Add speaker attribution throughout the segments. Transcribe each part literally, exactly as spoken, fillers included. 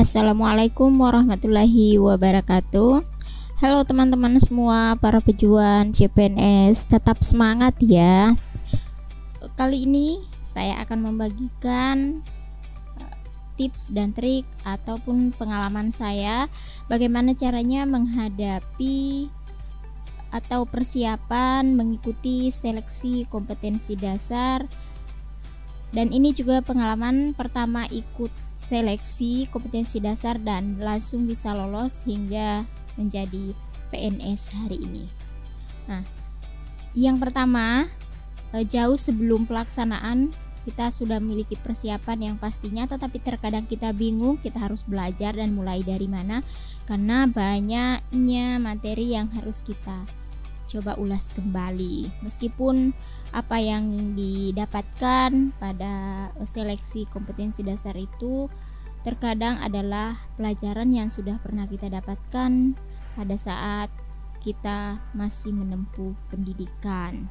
Speaker 1: Assalamualaikum warahmatullahi wabarakatuh. Halo teman-teman semua, para pejuang C P N S, tetap semangat ya. Kali ini saya akan membagikan tips dan trik ataupun pengalaman saya bagaimana caranya menghadapi atau persiapan mengikuti seleksi kompetensi dasar. Dan ini juga pengalaman pertama ikut seleksi kompetensi dasar dan langsung bisa lolos hingga menjadi P N S hari ini. Nah, yang pertama, jauh sebelum pelaksanaan kita sudah memiliki persiapan yang pastinya, tetapi terkadang kita bingung kita harus belajar dan mulai dari mana karena banyaknya materi yang harus kita coba ulas kembali. Meskipun apa yang didapatkan pada seleksi kompetensi dasar itu terkadang adalah pelajaran yang sudah pernah kita dapatkan pada saat kita masih menempuh pendidikan.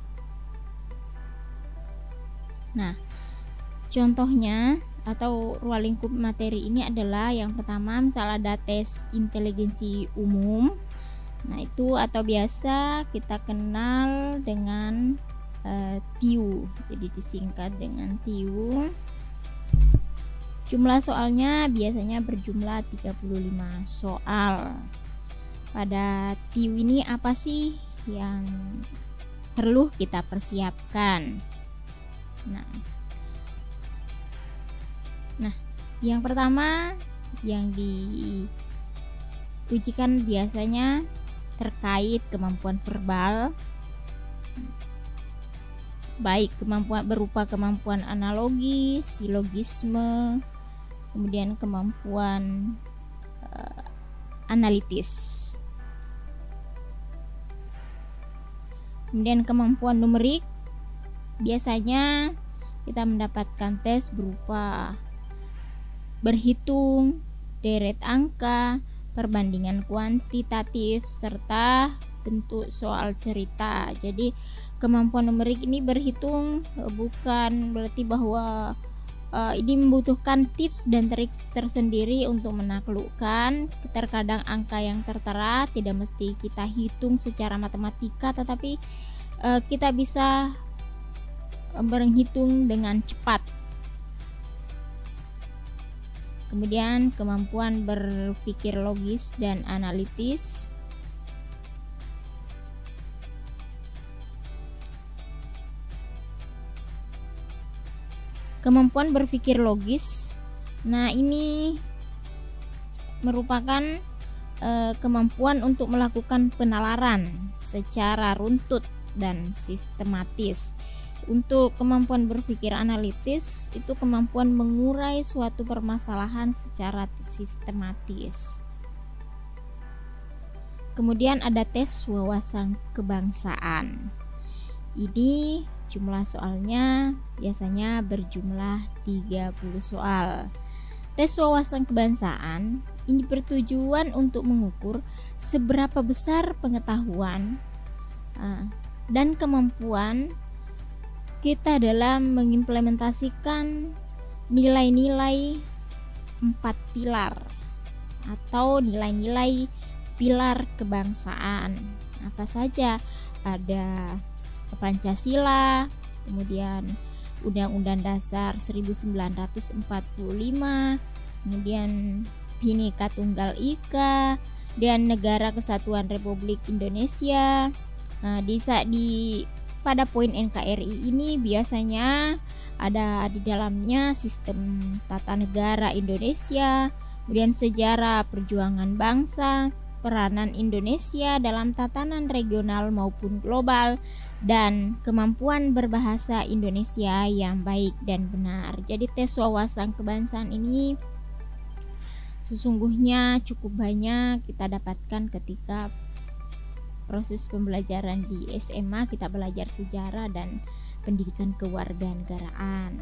Speaker 1: Nah, contohnya atau ruang lingkup materi ini adalah yang pertama, misal ada tes inteligensi umum. Nah, itu atau biasa kita kenal dengan uh, T I U, jadi disingkat dengan T I U. Jumlah soalnya biasanya berjumlah tiga puluh lima soal. Pada T I U ini apa sih yang perlu kita persiapkan? Nah, nah yang pertama yang diujikan biasanya terkait kemampuan verbal, baik kemampuan berupa kemampuan analogi, silogisme, kemudian kemampuan uh, analitis, kemudian kemampuan numerik. Biasanya kita mendapatkan tes berupa berhitung, deret angka, perbandingan kuantitatif, serta bentuk soal cerita. Jadi kemampuan numerik ini berhitung bukan berarti bahwa uh, ini membutuhkan tips dan trik tersendiri untuk menaklukkan. Terkadang angka yang tertera tidak mesti kita hitung secara matematika, tetapi uh, kita bisa berhitung dengan cepat. Kemudian kemampuan berpikir logis dan analitis. Kemampuan berpikir logis. Nah, ini merupakan e, kemampuan untuk melakukan penalaran secara runtut dan sistematis. Untuk kemampuan berpikir analitis, itu kemampuan mengurai suatu permasalahan secara sistematis. Kemudian ada tes wawasan kebangsaan. Ini jumlah soalnya biasanya berjumlah tiga puluh soal. Tes wawasan kebangsaan ini bertujuan untuk mengukur seberapa besar pengetahuan dan kemampuan kita dalam mengimplementasikan nilai-nilai empat pilar atau nilai-nilai pilar kebangsaan. Apa saja? Ada Pancasila, kemudian Undang-Undang Dasar seribu sembilan ratus empat puluh lima, kemudian Bhinneka Tunggal Ika, dan Negara Kesatuan Republik Indonesia. Nah, di saat di pada poin N K R I ini biasanya ada di dalamnya sistem tata negara Indonesia, kemudian sejarah perjuangan bangsa, peranan Indonesia dalam tatanan regional maupun global, dan kemampuan berbahasa Indonesia yang baik dan benar. Jadi tes wawasan kebangsaan ini sesungguhnya cukup banyak kita dapatkan ketika proses pembelajaran di S M A. Kita belajar sejarah dan pendidikan kewarganegaraan.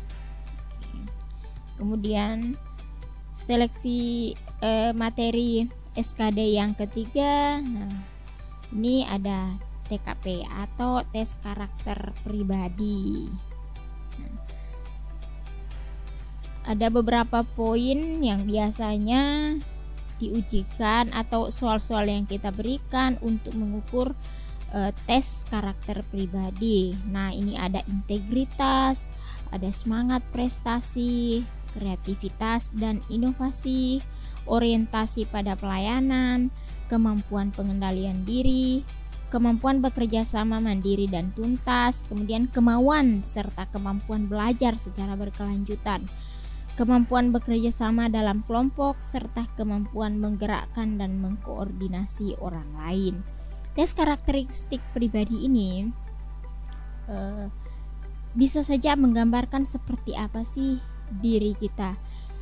Speaker 1: Kemudian seleksi eh, materi S K D yang ketiga. Nah, ini ada T K P atau tes karakter pribadi. Nah, ada beberapa poin yang biasanya diujikan atau soal-soal yang kita berikan untuk mengukur uh, tes karakter pribadi. Nah, ini ada integritas, ada semangat prestasi, kreativitas dan inovasi, orientasi pada pelayanan, kemampuan pengendalian diri, kemampuan bekerja sama mandiri dan tuntas, kemudian kemauan serta kemampuan belajar secara berkelanjutan, kemampuan bekerja sama dalam kelompok, serta kemampuan menggerakkan dan mengkoordinasi orang lain. Tes karakteristik pribadi ini uh, bisa saja menggambarkan seperti apa sih diri kita.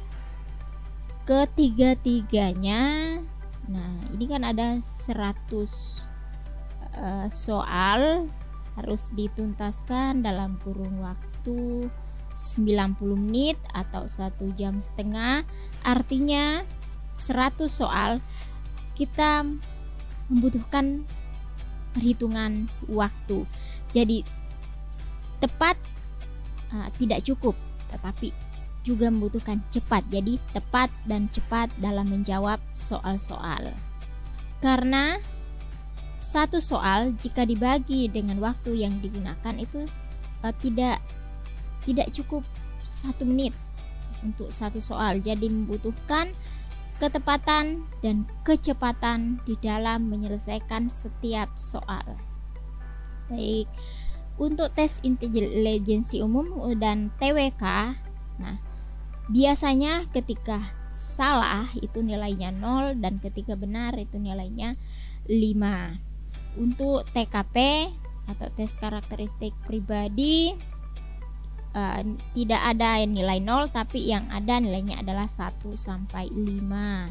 Speaker 1: Ketiga-tiganya, nah ini kan ada seratus uh, soal harus dituntaskan dalam kurun waktu sembilan puluh menit atau satu jam setengah. Artinya seratus soal kita membutuhkan perhitungan waktu. Jadi tepat uh, tidak cukup, tetapi juga membutuhkan cepat. Jadi tepat dan cepat dalam menjawab soal-soal. Karena satu soal jika dibagi dengan waktu yang digunakan itu uh, tidak tidak cukup satu menit untuk satu soal. Jadi membutuhkan ketepatan dan kecepatan di dalam menyelesaikan setiap soal. Baik, untuk tes intelijensi umum dan T W K, nah biasanya ketika salah itu nilainya nol dan ketika benar itu nilainya lima. Untuk T K P atau tes karakteristik pribadi uh, tidak ada nilai nol, tapi yang ada nilainya adalah satu sampai lima.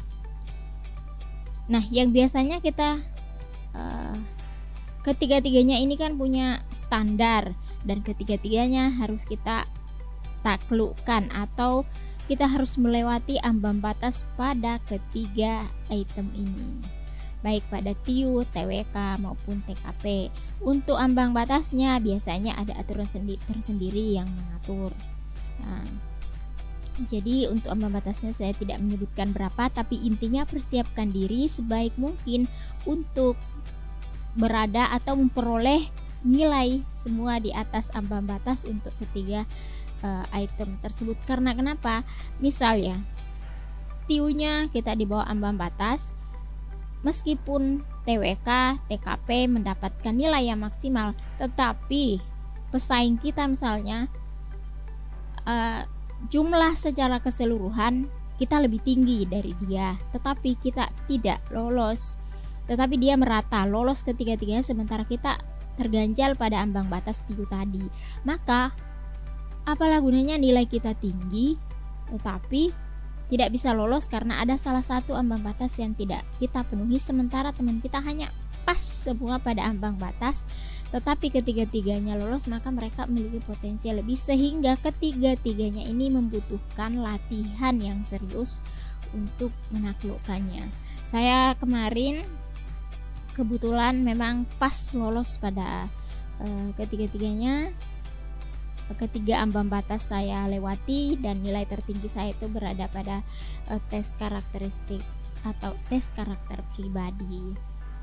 Speaker 1: Nah, yang biasanya kita uh, ketiga-tiganya ini kan punya standar dan ketiga-tiganya harus kita taklukkan atau kita harus melewati ambang batas pada ketiga item ini, baik pada T I U, T W K maupun T K P. Untuk ambang batasnya biasanya ada aturan sendi- tersendiri yang mengatur. Nah, jadi untuk ambang batasnya saya tidak menyebutkan berapa, tapi intinya persiapkan diri sebaik mungkin untuk berada atau memperoleh nilai semua di atas ambang batas untuk ketiga Uh, item tersebut. Karena kenapa? Misalnya T I U-nya kita di bawah ambang batas, meskipun T W K, T K P mendapatkan nilai yang maksimal, tetapi pesaing kita misalnya uh, jumlah secara keseluruhan kita lebih tinggi dari dia, tetapi kita tidak lolos, tetapi dia merata lolos ketiga-tiganya, sementara kita terganjal pada ambang batas T I U tadi. Maka apalah gunanya nilai kita tinggi tetapi tidak bisa lolos karena ada salah satu ambang batas yang tidak kita penuhi, sementara teman kita hanya pas semua pada ambang batas tetapi ketiga-tiganya lolos, maka mereka memiliki potensi lebih, sehingga ketiga-tiganya ini membutuhkan latihan yang serius untuk menaklukkannya. Saya kemarin kebetulan memang pas lolos pada uh, ketiga-tiganya. Ketiga ambang batas saya lewati dan nilai tertinggi saya itu berada pada uh, tes karakteristik atau tes karakter pribadi.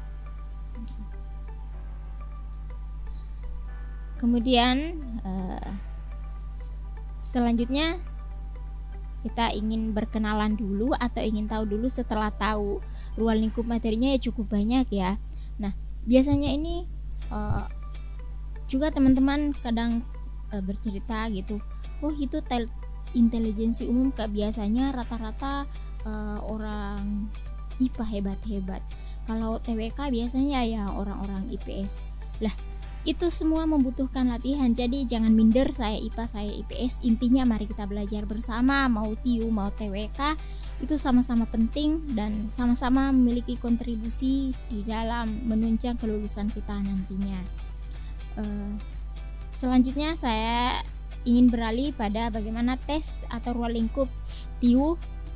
Speaker 1: Kemudian uh, selanjutnya kita ingin berkenalan dulu atau ingin tahu dulu. Setelah tahu ruang lingkup materinya ya cukup banyak ya. Nah, biasanya ini uh, juga teman-teman kadang bercerita gitu, oh itu tel intelijensi umum, kayak biasanya rata-rata uh, orang I P A hebat-hebat, kalau T W K biasanya ya orang-orang I P S. Lah, itu semua membutuhkan latihan, jadi jangan minder saya I P A, saya I P S. Intinya mari kita belajar bersama, mau T I U mau T W K itu sama-sama penting dan sama-sama memiliki kontribusi di dalam menunjang kelulusan kita nantinya. uh, Selanjutnya saya ingin beralih pada bagaimana tes atau ruang lingkup T I U.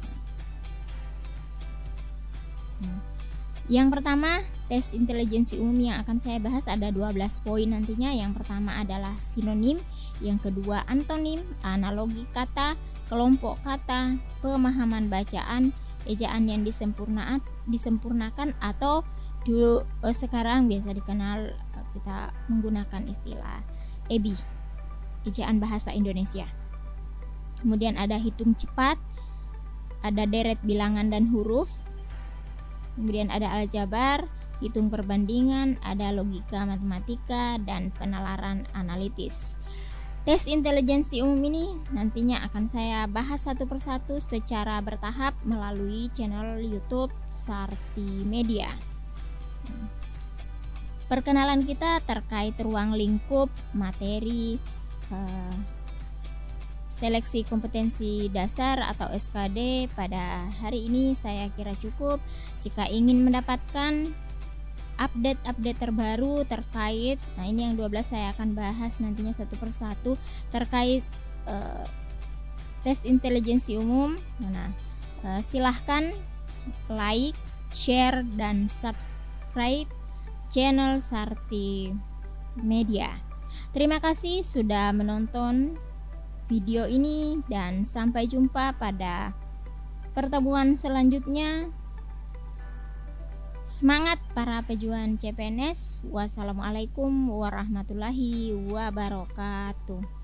Speaker 1: Yang pertama, tes intelijensi umum yang akan saya bahas ada dua belas poin nantinya. Yang pertama adalah sinonim, yang kedua antonim, analogi kata, kelompok kata, pemahaman bacaan, ejaan yang disempurnakan, disempurnakan atau dulu eh, sekarang biasa dikenal eh, kita menggunakan istilah E B I, ejaan bahasa Indonesia. Kemudian ada hitung cepat, ada deret bilangan dan huruf, kemudian ada aljabar, hitung perbandingan, ada logika matematika, dan penalaran analitis. Tes intelijensi umum ini nantinya akan saya bahas satu persatu secara bertahap melalui channel YouTube Sarti Media. Perkenalan kita terkait ruang lingkup materi eh, seleksi kompetensi dasar atau S K D pada hari ini saya kira cukup. Jika ingin mendapatkan update-update terbaru terkait, nah ini yang dua belas saya akan bahas nantinya satu persatu terkait uh, tes intelijensi umum. Nah, uh, silahkan like, share, dan subscribe channel Sarti Media. Terima kasih sudah menonton video ini dan sampai jumpa pada pertemuan selanjutnya. Semangat para pejuang C P N S. Wassalamualaikum warahmatullahi wabarakatuh.